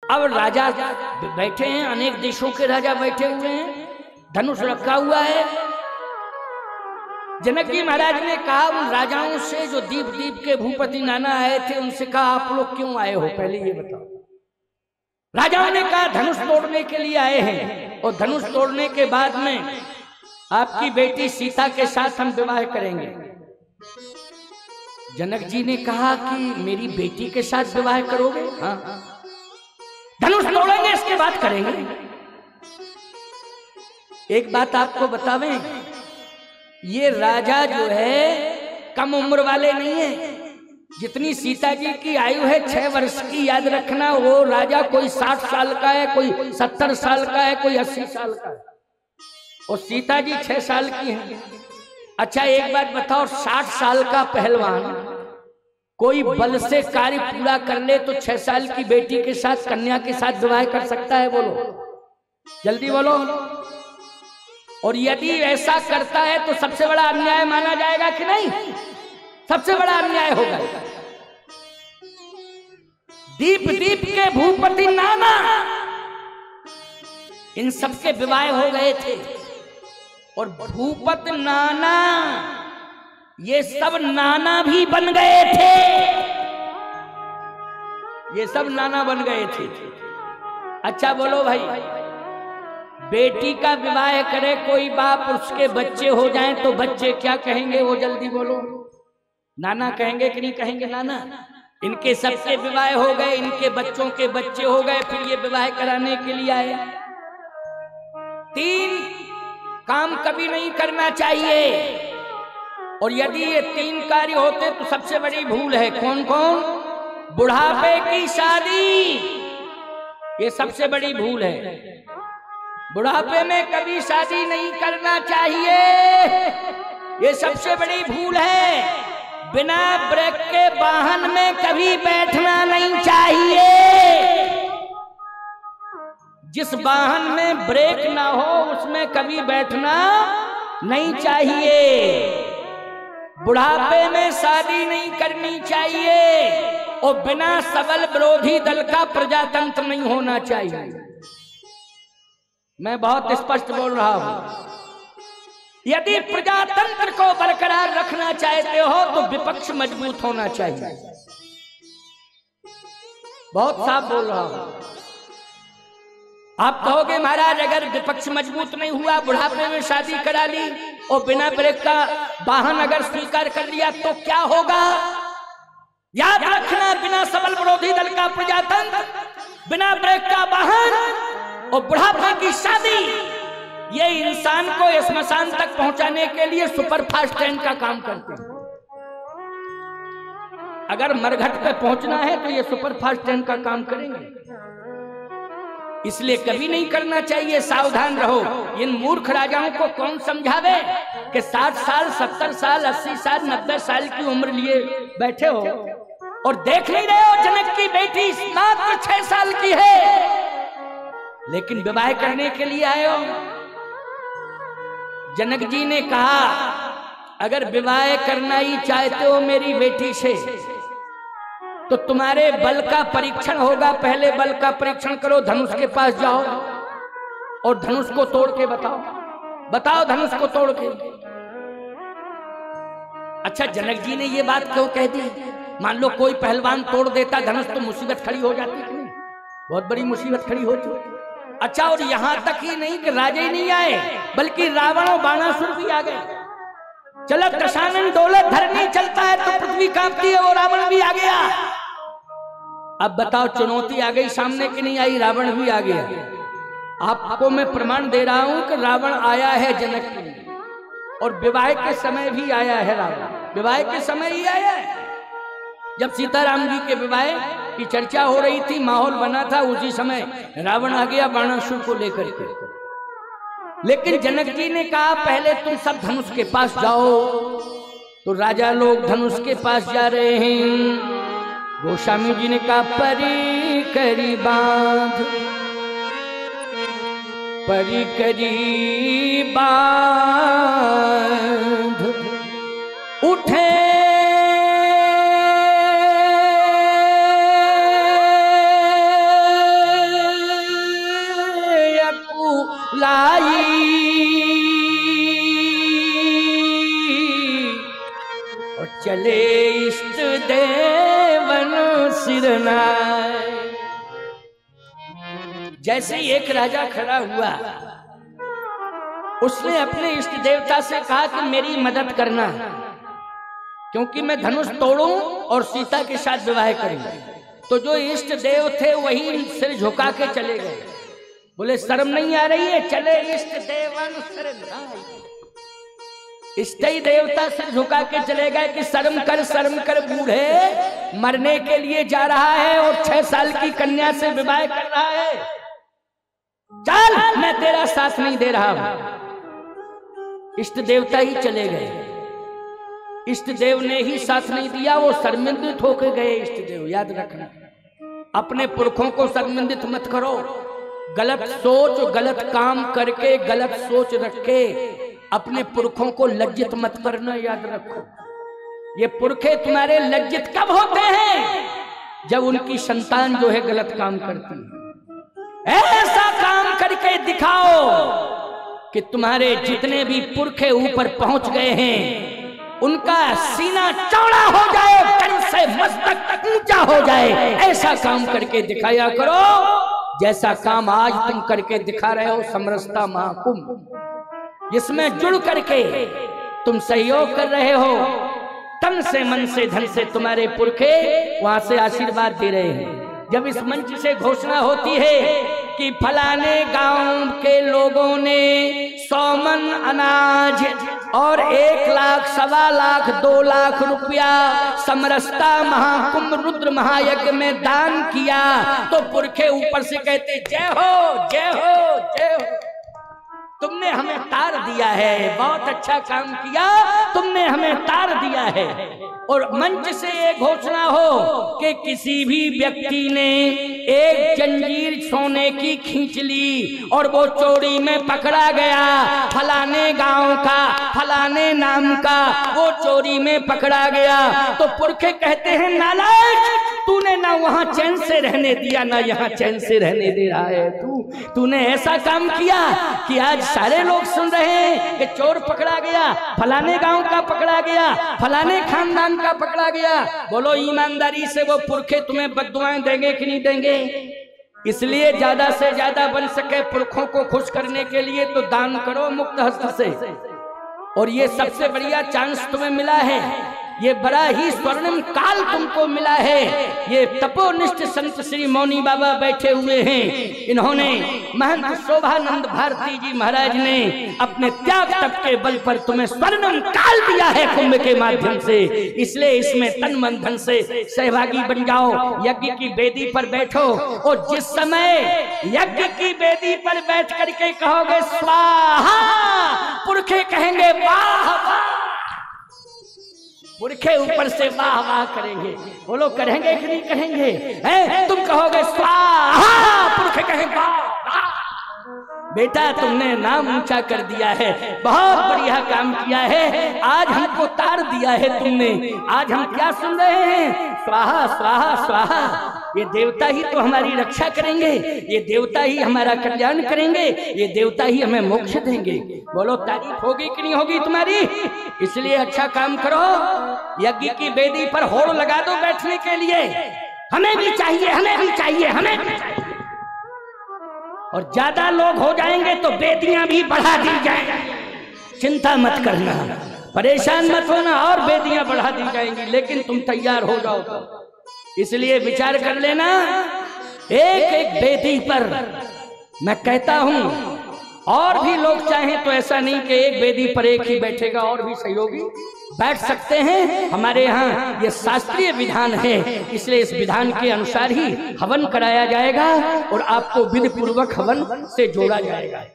अब राजा बैठे हैं, अनेक देशों के राजा बैठे हुए हैं, धनुष रखा हुआ है। जनक जी महाराज ने कहा उन राजाओं से जो दीप दीप के भूपति नाना आए थे, उनसे कहा आप लोग क्यों आए हो, पहले ये बताओ। राजाओं ने कहा धनुष तोड़ने के लिए आए हैं, और धनुष तोड़ने के बाद में आपकी बेटी सीता के साथ हम विवाह करेंगे। जनक जी ने कहा कि मेरी बेटी के साथ विवाह करोगे? हाँ, धनुष तोड़ेंगे इसके बाद करेंगे। एक बात आपको बतावें, ये राजा जो है कम उम्र वाले नहीं है। जितनी सीता जी की आयु है 6 वर्ष की, याद रखना, वो राजा कोई 60 साल का है, कोई 70 साल का है, कोई 80 साल का है, और सीता जी 6 साल की हैं। अच्छा एक बात बताओ, 60 साल का पहलवान कोई बल से कार्य पूरा कर ले तो 6 साल की बेटी के साथ, कन्या के साथ विवाह कर सकता है? बोलो, जल्दी बोलो। और यदि ऐसा करता है तो सबसे बड़ा अन्याय माना जाएगा कि नहीं? सबसे बड़ा अन्याय होगा। दीप दीप के भूपति नाना, इन सबके विवाह हो गए थे, और भूपति नाना ये सब नाना भी बन गए थे, ये सब नाना बन गए थे। अच्छा बोलो भाई, बेटी का विवाह करे कोई बाप, उसके बच्चे हो जाएं तो बच्चे क्या कहेंगे? वो जल्दी बोलो, नाना कहेंगे कि नहीं कहेंगे? नाना। इनके सबके विवाह हो गए, इनके बच्चों के बच्चे हो गए, फिर ये विवाह कराने के लिए आए। 3 काम कभी नहीं करना चाहिए, और यदि ये 3 कार्य होते तो सबसे बड़ी भूल है। कौन कौन? बुढ़ापे की शादी, ये सबसे बड़ी भूल है। बुढ़ापे में कभी शादी नहीं करना चाहिए, ये सबसे बड़ी भूल है। बिना ब्रेक के वाहन में कभी बैठना नहीं चाहिए। जिस वाहन में ब्रेक ना हो उसमें कभी बैठना नहीं चाहिए। बुढ़ापे में शादी नहीं करनी चाहिए, और बिना सबल विरोधी दल का प्रजातंत्र नहीं होना चाहिए। मैं बहुत स्पष्ट बोल रहा हूं। यदि प्रजातंत्र को बरकरार रखना चाहते हो तो विपक्ष मजबूत होना चाहिए। बहुत साफ बोल रहा हूं। आप कहोगे महाराज अगर विपक्ष मजबूत नहीं हुआ, बुढ़ापे में शादी करा ली और बिना ब्रेक का वाहन अगर स्वीकार कर लिया तो क्या होगा? याद रखना, बिना सबल विरोधी दल का प्रजातंत्र, बिना ब्रेक का वाहन और बुढ़ापे की शादी, ये इंसान को स्मशान तक पहुंचाने के लिए सुपरफास्ट ट्रेन का काम करते हैं। अगर मरघट पे पहुंचना है तो ये सुपरफास्ट ट्रेन का काम करेंगे। इसलिए कभी नहीं करना चाहिए, सावधान रहो। इन मूर्ख राजाओं को कौन समझावे कि 60 साल 70 साल 80 साल 90 साल की उम्र लिए बैठे हो और देख नहीं रहे हो जनक की बेटी मात्र 6 साल की है, लेकिन विवाह करने के लिए आए हो। जनक जी ने कहा अगर विवाह करना ही चाहते हो मेरी बेटी से तो तुम्हारे बल का परीक्षण होगा। पहले बल का परीक्षण करो, धनुष के पास जाओ और धनुष को तोड़ के बताओ धनुष को तोड़ के। अच्छा, जनक जी ने ये बात क्यों कह दी? मान लो कोई पहलवान तोड़ देता धनुष तो मुसीबत खड़ी हो जाती कि नहीं? बहुत बड़ी मुसीबत खड़ी होती। अच्छा, और यहां तक ही नहीं कि राजे ही नहीं आए बल्कि रावण और बाणासुर भी आ गए। चलत दशानन डोलत धरनी चलता है तो पृथ्वी कांपती है, वो रावण भी आ गया। अब बताओ चुनौती आ गई सामने की नहीं आई? रावण भी आ गया। आपको मैं प्रमाण दे रहा हूं कि रावण आया है जनक के लिए, और विवाह के समय भी आया है। रावण विवाह के समय ही आया है। जब सीताराम जी के विवाह की चर्चा हो रही थी, माहौल बना था, उसी समय रावण आ गया बाणासुर को लेकर के। लेकिन जनक जी ने कहा पहले तुम सब धनुष के पास जाओ। तो राजा लोग धनुष के पास जा रहे हैं। गोस्वामी जी ने कहा परी करी बांध, परी करी बांध उठे लाई और चले इष्ट देवन सिरनाए। जैसे ही एक राजा खड़ा हुआ, उसने अपने इष्ट देवता से कहा कि मेरी मदद करना, क्योंकि मैं धनुष तोड़ूं और सीता के साथ विवाह करूं। तो जो इष्ट देव थे वही सिर झुका के चले गए। बोले शर्म नहीं आ रही है? चले इष्ट देवन सिरनाए। इष्ट ही देवता सिर झुका के चले गए कि शर्म कर बूढ़े मरने के लिए जा रहा है और 6 साल की कन्या से विवाह कर रहा है। चल, मैं तेरा साथ नहीं दे रहा हूं। इष्ट देवता ही चले गए। इष्ट देव ने ही साथ नहीं दिया, वो शर्मिंदित होकर गए। इष्ट देव याद रखना, अपने पुरखों को शर्मिंदित मत करो। गलत सोच, गलत काम करके, गलत सोच रख के अपने पुरखों को लज्जित मत करना, याद रखो। ये पुरखे तुम्हारे लज्जित कब होते हैं? जब उनकी संतान जो है गलत काम करती है। ऐसा काम करके दिखाओ कि तुम्हारे जितने भी पुरखे ऊपर पहुंच गए हैं उनका सीना चौड़ा हो जाए, तन से मस्तक ऊंचा हो जाए। ऐसा काम करके दिखाया करो जैसा काम आज तुम करके दिखा रहे हो। समरसता महाकुंभ, जिसमें जुड़ करके तुम सहयोग कर रहे हो, तन से, मन से, धन से तुम्हारे पुरखे वहां से आशीर्वाद दे रहे हैं। जब इस मंच से घोषणा होती है कि फलाने गांव के लोगों ने 100 मन अनाज और 1 लाख, 1.25 लाख, 2 लाख रुपया समरसता महाकुंभ रुद्र महायज्ञ में दान किया, तो पुरखे ऊपर से कहते जय हो, जय हो, जय हो। तुमने हमें तार दिया है, बहुत अच्छा काम किया, तुमने हमें तार दिया है। और मंच से ये घोषणा हो कि किसी भी व्यक्ति ने एक जंजीर सोने की खींच ली और वो चोरी में पकड़ा गया, फलाने गांव का, फलाने नाम का, वो चोरी में पकड़ा गया, तो पुरखे कहते हैं नालायक, तूने ना वहां चैन से रहने दिया, ना यहाँ चैन से रहने दे रहा है। तूने ऐसा काम किया कि आज सारे लोग सुन रहे हैं कि चोर पकड़ा गया, फलाने गांव का पकड़ा गया, फलाने खानदान का पकड़ा गया। बोलो ईमानदारी से वो पुरखे तुम्हें बद्दुआएं देंगे कि नहीं देंगे? इसलिए ज्यादा से ज्यादा बन सके पुरखों को खुश करने के लिए तो दान करो मुक्त हस्त से। और ये सबसे बढ़िया चांस तुम्हें मिला है, ये बड़ा ही स्वर्णिम काल तुमको मिला है। ये तपोनिष्ठ संत श्री मौनी बाबा बैठे हुए हैं, इन्होंने महंत शोभानंद भारती जी महाराज ने अपने त्याग तप के बल पर तुम्हें स्वर्णिम काल दिया है कुंभ के माध्यम से। इसलिए इसमें तन मन धन से सहभागी बन जाओ, यज्ञ की वेदी पर बैठो और जिस समय यज्ञ की वेदी पर बैठ करके कहोगे स्वाहा, पुरखे कहेंगे वाह वाह, पुरखे ऊपर से वाह वाह करेंगे। बोलो करेंगे कि नहीं करेंगे? तुम कहोगे स्वाहा, पुरखे कहेंगे वाह वाह। बेटा तुमने नाम ऊंचा कर दिया है, बहुत बढ़िया काम किया है, आज हमको तार दिया है तुमने। आज हम क्या सुन रहे हैं? स्वाहा स्वाहा स्वाहा। ये देवता ही तो हमारी रक्षा करेंगे, ये देवता ही हमारा कल्याण करेंगे, ये देवता ही हमें मोक्ष देंगे। बोलो तारीफ होगी कि नहीं होगी तुम्हारी? इसलिए अच्छा काम करो, यज्ञ की वेदी पर होड़ लगा दो बैठने के लिए, हमें भी चाहिए, हमें भी चाहिए, हमें भी चाहिए। और ज्यादा लोग हो जाएंगे तो वेदियां भी बढ़ा दी जाएंगी। चिंता मत करना, परेशान मत होना, और वेदियां बढ़ा दी जाएंगी, लेकिन तुम तैयार हो जाओ तो। इसलिए विचार कर लेना, एक एक वेदी पर मैं कहता हूं, और भी लोग चाहें तो ऐसा नहीं कि एक वेदी पर एक ही बैठेगा, और भी सहयोगी बैठ सकते हैं। हमारे यहाँ ये शास्त्रीय विधान है, इसलिए इस विधान के अनुसार ही हवन कराया जाएगा और आपको विधि पूर्वक हवन से जोड़ा जाएगा।